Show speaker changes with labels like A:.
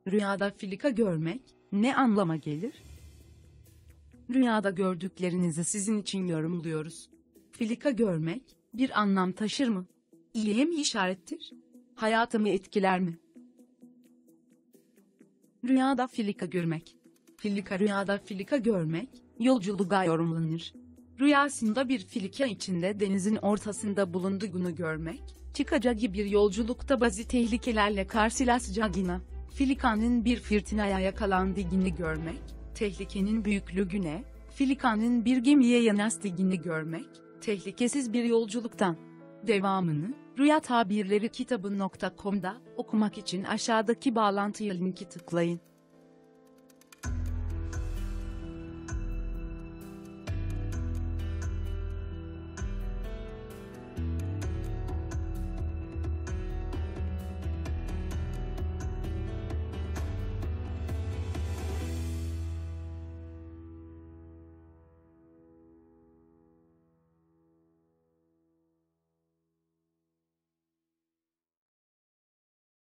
A: Rüyada filika görmek ne anlama gelir? Rüyada gördüklerinizi sizin için yorumluyoruz. Filika görmek bir anlam taşır mı? İyiye mi işarettir? Hayatımı etkiler mi? Rüyada filika görmek. Rüyada filika görmek, yolculuğa yorumlanır. Rüyasında bir filika içinde denizin ortasında bulunduğunu görmek, çıkacağı bir yolculukta bazı tehlikelerle karşılaşacağına, filikanın bir fırtınaya yakalandığını görmek, tehlikenin büyüklüğüne, filikanın bir gemiye yanaştığını görmek, tehlikesiz bir yolculuktan. Devamını, Rüya Tabirleri kitabı.com'da okumak için aşağıdaki bağlantıya linki tıklayın.